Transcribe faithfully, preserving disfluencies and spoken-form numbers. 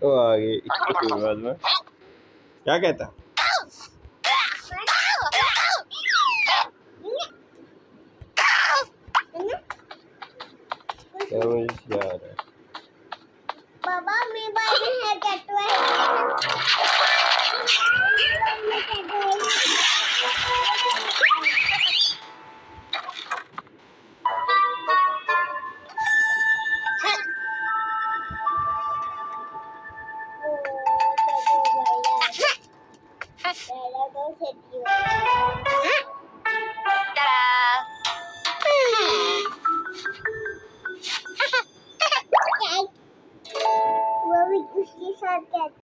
ओ आ गई इसके बाद में क्या कहता यार बाबा मेरे पास है टैटू है वो भी उसके साथ